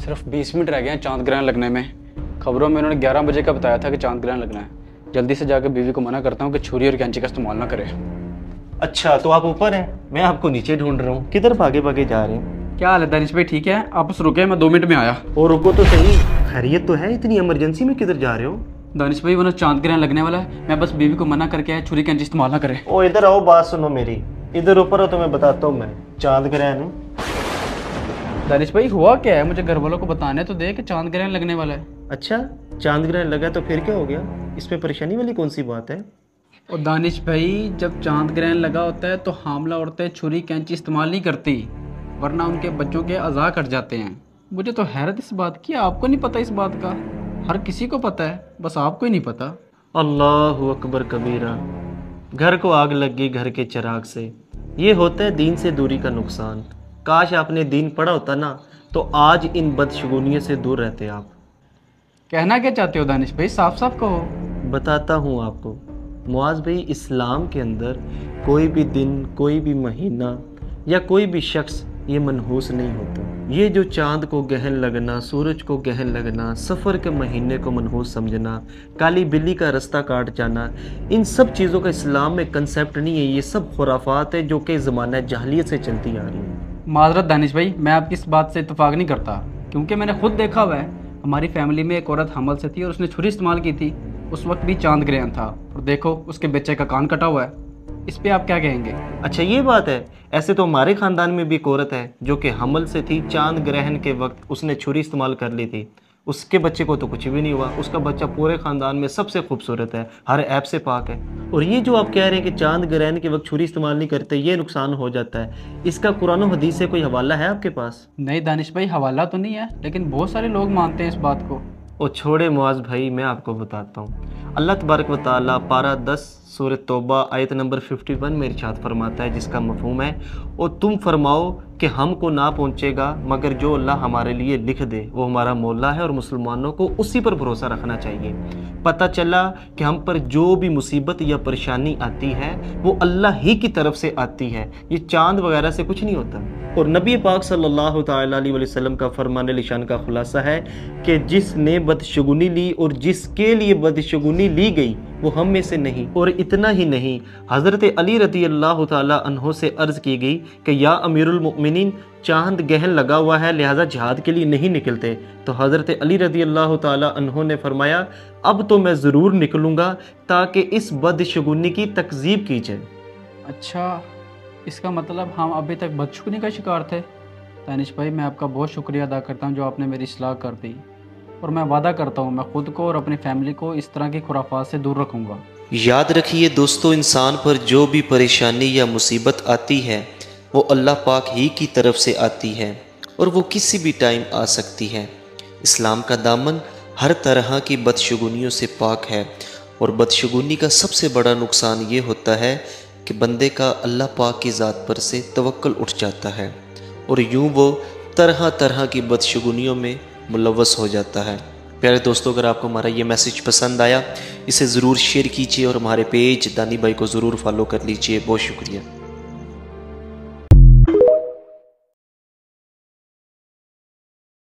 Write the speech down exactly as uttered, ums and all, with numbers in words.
सिर्फ बीस मिनट रह गए हैं चांद ग्रहण लगने में। खबरों में उन्होंने ग्यारह बजे का बताया था कि चांद ग्रहण लगना है। जल्दी से जाकर बीवी को मना करता हूँ कि छुरी और कैंची का इस्तेमाल ना करे। अच्छा तो आप ऊपर हैं, मैं आपको नीचे ढूंढ रहा हूँ। किधर भागे भागे जा रहे हैं? क्या हाल है दानिश भाई, ठीक है? आप बस रुके, मैं दो मिनट में आया। और रुको तो सही, खैरियत तो है? इतनी इमरजेंसी में किधर जा रहे हो? दानिश भाई वरना चांद ग्रहण लगने वाला है, मैं बस बीवी को मना करके आया छुरी कैंची इस्तेमाल ना करे। ओ इधर आओ, बात सुनो मेरी। इधर ऊपर हो तो मैं बताता हूँ। मैं चांद ग्रहण। दानिश भाई हुआ क्या है, मुझे घर वालों को बताने तो दे कि चांद ग्रहण लगने वाला है। अच्छा चांद ग्रहण लगा तो फिर क्या हो गया? इसमें परेशानी वाली कौन सी बात है? और दानिश भाई जब चांद ग्रहण लगा होता है तो हामला औरतें छुरी कैंची इस्तेमाल नहीं करती, वरना उनके बच्चों के अज़ा कट जाते हैं। मुझे तो हैरत इस बात की, आपको नहीं पता इस बात का? हर किसी को पता है, बस आपको ही नहीं पता। अल्लाहु अकबर कबीरा। घर को आग लग गई घर के चिराग से। ये होता है दीन से दूरी का नुकसान। काश आपने दीन पढ़ा होता ना तो आज इन बदशगुनियों से दूर रहते आप। कहना क्या चाहते हो दानिश भाई, साफ साफ कहो। बताता हूँ आपको मुआज भाई, इस्लाम के अंदर कोई भी दिन, कोई भी महीना या कोई भी शख्स ये मनहूस नहीं होता। ये जो चांद को गहन लगना, सूरज को गहन लगना, सफ़र के महीने को मनहूस समझना, काली बिल्ली का रास्ता काट जाना, इन सब चीज़ों का इस्लाम में कंसेप्ट नहीं है। ये सब खुराफात है जो कि ज़माना जahलियत से चलती आ रही है। माजरत दानिश भाई, मैं आपकी इस बात से इत्तेफाक नहीं करता, क्योंकि मैंने खुद देखा हुआ है। हमारी फैमिली में एक औरत हमल से थी और उसने छुरी इस्तेमाल की थी। उस वक्त भी चांद ग्रहण था और देखो उसके बच्चे का कान कटा हुआ है। इस पे आप क्या कहेंगे? अच्छा ये बात है। ऐसे तो हमारे ख़ानदान में भी एक औरत है जो कि हमल से थी, चांद ग्रहण के वक्त उसने छुरी इस्तेमाल कर ली थी। उसके बच्चे को तो कुछ भी नहीं हुआ। उसका बच्चा पूरे ख़ानदान में सबसे खूबसूरत है, हर ऐप से पाक है। और ये जो आप कह रहे हैं कि चांद ग्रहण के वक्त छुरी इस्तेमाल नहीं करते, ये नुकसान हो जाता है, इसका कुरान और हदीस से कोई हवाला है आपके पास? नहीं दानिश भाई, हवाला तो नहीं है, लेकिन बहुत सारे लोग मानते हैं इस बात को। ओ छोड़े मुआज भाई, मैं आपको बताता हूँ। अल्लाह तबारक व तआला पारा दस सूरह तौबा आयत नंबर इक्यावन में इरशाद फरमाता है, जिसका मफहूम है, और तुम फरमाओ कि हमको ना पहुँचेगा मगर जो अल्लाह हमारे लिए लिख दे, वो हमारा मौला है और मुसलमानों को उसी पर भरोसा रखना चाहिए। पता चला कि हम पर जो भी मुसीबत या परेशानी आती है वो अल्लाह ही की तरफ से आती है, ये चांद वगैरह से कुछ नहीं होता। और नबी पाक सल्लल्लाहु तआला अलैहि वसल्लम का फरमान लिशान का खुलासा है कि जिसने बदशगुनी ली और जिसके लिए बदशगुनी ली गई वो हम में से नहीं। और इतना ही नहीं, हज़रत अली रज़ी अल्लाह तआला अन्हो से अर्ज़ की गई कि या अमीरुल मोमिनीन, चांद गहन लगा हुआ है लिहाजा जिहाद के लिए नहीं निकलते। तो हज़रत अली रज़ी अल्लाह तआला अन्हो ने फरमाया, अब तो मैं ज़रूर निकलूँगा ताकि इस बदशगुनी की तकज़ीब की जाए। अच्छा, इसका मतलब हम अभी तक बदशगुनी का शिकार थे। दानिश भाई मैं आपका बहुत शुक्रिया अदा करता हूँ जो आपने मेरी इस्लाह कर दी, और मैं वादा करता हूँ मैं खुद को और अपनी फैमिली को इस तरह की खुराफात से दूर रखूँगा। याद रखिए दोस्तों, इंसान पर जो भी परेशानी या मुसीबत आती है वो अल्लाह पाक ही की तरफ से आती है और वो किसी भी टाइम आ सकती है। इस्लाम का दामन हर तरह की बदशगुनियों से पाक है, और बदशगुनी का सबसे बड़ा नुकसान ये होता है कि बंदे का अल्लाह पाक की ज़ात पर से तवक्कुल उठ जाता है और यूं वो तरह तरह की बदशगुनियों में मुलव्वस हो जाता है। प्यारे दोस्तों, अगर आपको हमारा ये मैसेज पसंद आया इसे ज़रूर शेयर कीजिए और हमारे पेज दानी भाई को ज़रूर फॉलो कर लीजिए। बहुत शुक्रिया।